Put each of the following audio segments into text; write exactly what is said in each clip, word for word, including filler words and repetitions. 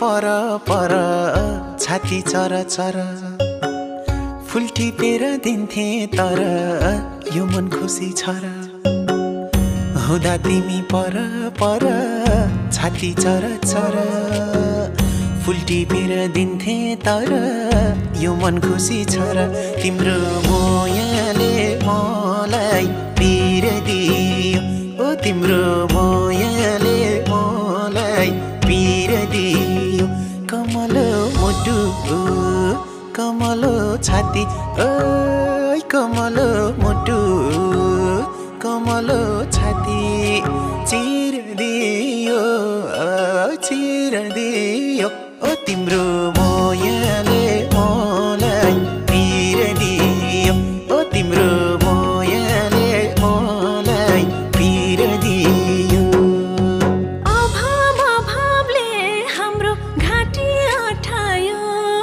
पर पर छाती चर चर फुल टिपेर दिन्थे तर यो मन खुसी छ र हुँदा तिमी पर पर छाती चर चर फुल टिपेर दिन्थे तर यो मन खुसी छ र तिम्रो मोयाले मलाई पिर दियो ओ तिम्रो मोयाले मलाई पिर दियो कमलो मुटु कमलो छाती ओइ कमलो मुटु कमलो छाती चिर दियो चिर दियो ओ तिम्रो मोयाले मलाई पिर दियो ओ तिम्रो मोयाले मलाई पिर दियो अभाव अभावले हाम्रो घाँटी अठायो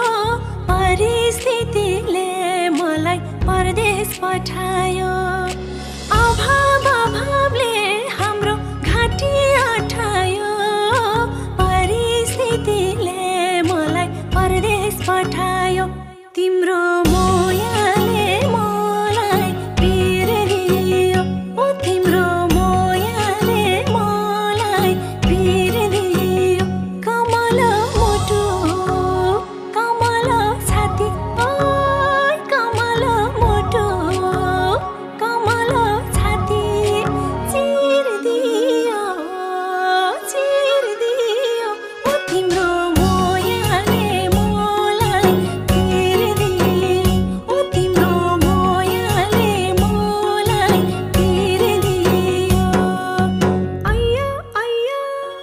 परिस्थितिले मलाई परदेश पठायो अभाव अभावले हाम्रो घाँटी अठायो परिस्थितिले मलाई परदेश पठायो तिम्रो मोयाले मलाई पिर दियो ओ तिम्रो मोयाले मलाई पिर दियो कमलो मुटु कमलो छाती ओइ कमलो मुटु कमलो छाती चिर दियो चिर दियो ओ तिम्रो मोयाले मलाई पिर दियो ओ तिम्रो मोयाले मलाई पिर दियो अय्या अय्या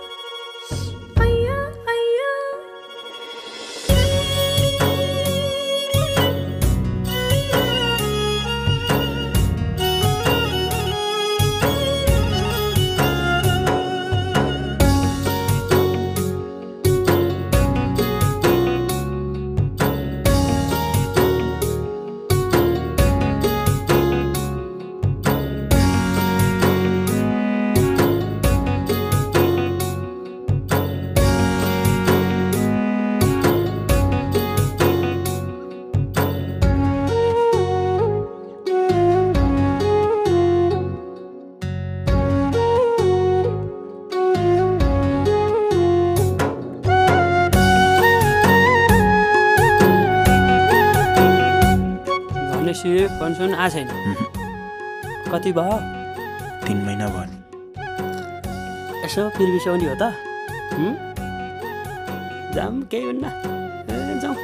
अय्या अय्या भनेपछि पेन्सन आएको छैन कति भयो तीन महिना भयो नि यसो फेरि बिसाउने हो त हुँ? जाम केही हुन्न ए, जाउँ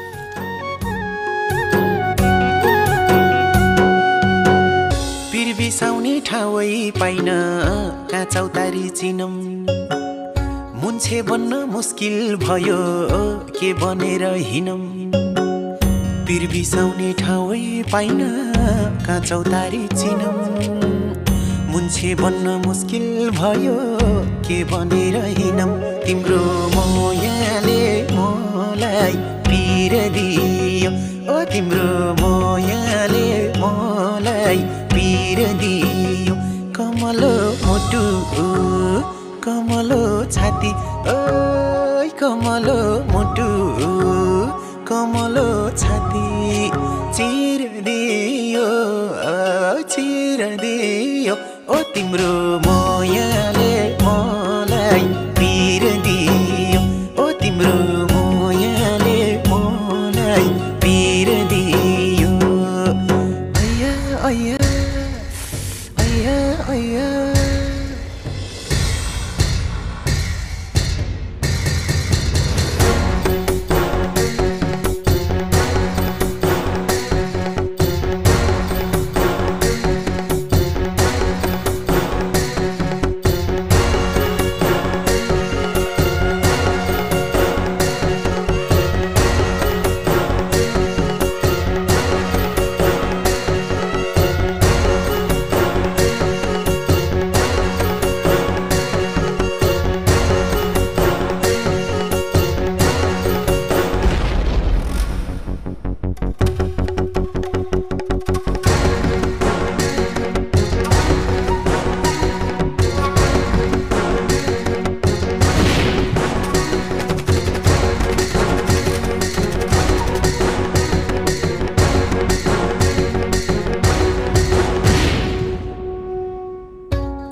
पिर बिसाउने ठाउँै पाइन कहाँ चौतारी चिनम मुन्छे बन्न मुस्किल भयो के बनेर हिँडम पिर बिसाउने ठाउँै पाइन कहाँ चौतारी चिनम मुन्छे बन्न मुस्किल भयो के बनेर हिँडम तिम्रो मोयाले मलाई पिर दियो ओ तिम्रो मोयाले मलाई पिर दियो कमलो मुटु कमलो छाती ओइ कमलो मुटु कमलो छाती चिर दियो चिर दियो ओ तिम्रो मोयाले मलाई पिर दियो ओ तिम्रो मोयाले मलाई पिर दियो अय्या अय्या अय्या अय्या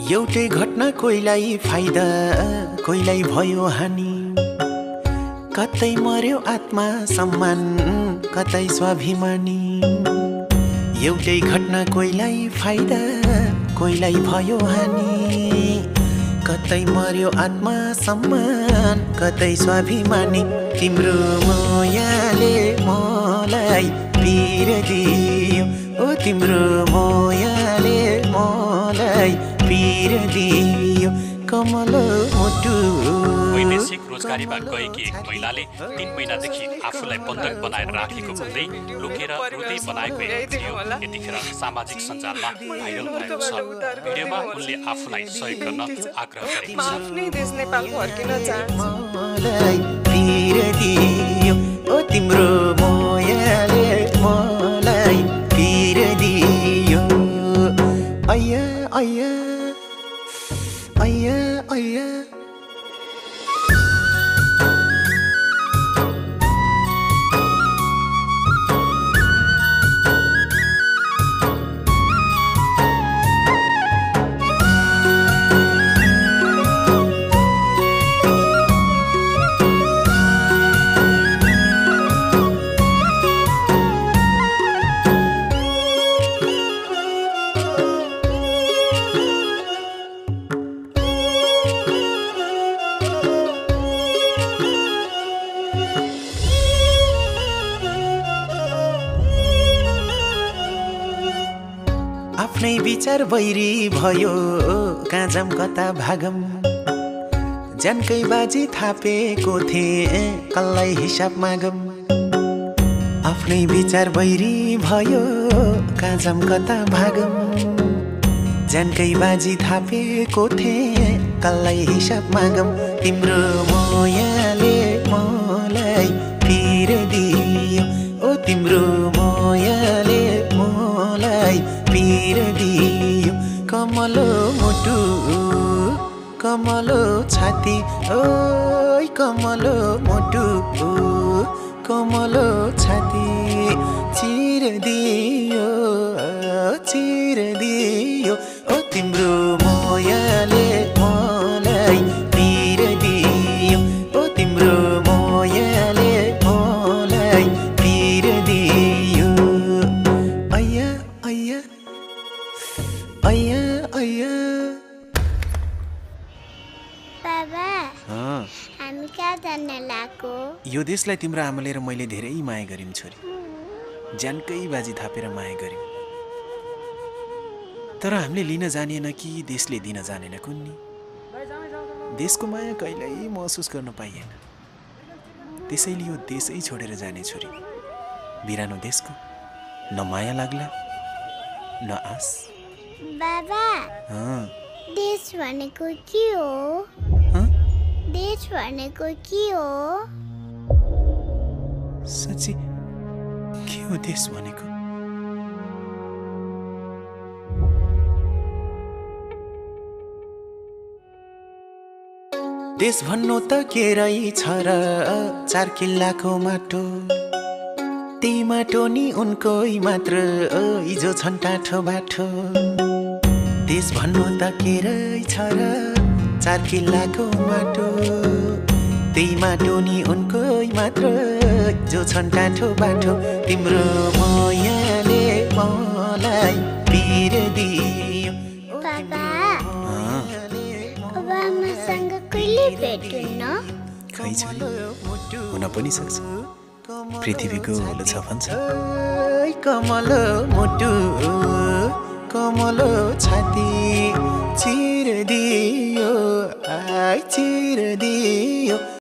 एउटै घटना कोहीलाई फाइदा कोहीलाई भयो हानि कतै मर्यो आत्मा सम्मान कतै स्वाभिमानी एउटै घटना कोहीलाई फाइदा कोहीलाई भयो हानि कतै मर्यो आत्मा सम्मान कतै स्वाभिमानी तिम्रो मायाले मलाई पिर दियो ओ तिम्रो मायाले मलाई पिर दियो कमल मुटु वैदेशिक रोजगारीमा गएकी एक महिलाले तीन महिनादेखि आफूलाई बन्धक बनाएर राखेको भन्दै लुकेर रुँदै बनाएको एक भिडियो यतिखेर सामाजिक सञ्जालमा भाइरल भएको छ। भिडियोमा उनले आफूलाई सहयोग गर्न आग्रह गरेकी म आफ्नै देश नेपाल फर्किन चाहन्छु। मलाई पिर दियो ओ तिम्रो मायाले मलाई पिर दियो अय्या अय्या अय्या अय्या आफ्नै विचार बैरी भयो काजम कता भागम जानकै बाजी थापेको थिए कल्लाई हिसाब मागम आफ्नै विचार बैरी भयो काजम कता भागम जानकै बाजी थापेको थिए कल्लाई हिसाब मागम तिम्रो मायाले मलाई पिर दियो ओ तिम्रो मायाले मलाई पिर दियो कमलो मुटु कमलो छाती ओइ कमलो मुटु कमलो छाती चिर दियो चिर दियो ओ तिम्रो मायाले मलाई पिर दियो ओ तिम्रो मायाले मलाई पिर दियो अय्या अय्या अय्या अय्या बाबा अँ, हामी कहाँ जान लागेको? यो देशलाई तिम्रो आमाले र मैले धेरै माया गरिम छोरी ज्यानकै बाजी थापेर माया गरिम तर हामीले लिन जानिएन कि देशले दिन जानेन कुन्नी देशको माया कहिल्यै महसुस गर्न पाइएन त्यसैले यो देशै छोडेर जाने छोरी बिरानो देशको न माया लाग्ला न आस बाबा अँ, देश भनेको के हो? अँ, देश भनेको के हो? साँच्ची के हो देश भनेको देश भन्नु त के रहेछ र चार किल्लाको माटो त्यही माटो नि उनकै मात्र हिजो छन् टाठो बाठो देश भन्नु त के रहेछ र चार किल्लाको माटो त्यही माटो नि उनकै मात्र जो छन् टाठो बाठो तिम्रो मायाले मलाई पिर दियो बाबा अँ, अब आमासँग कहिले भेट्नु? खै छोरी हुन पनि सक्छ पृथ्वीको होलो छ भन्छ कमलो मुटु कमलो छाती चिर दियो आइ चिर दियो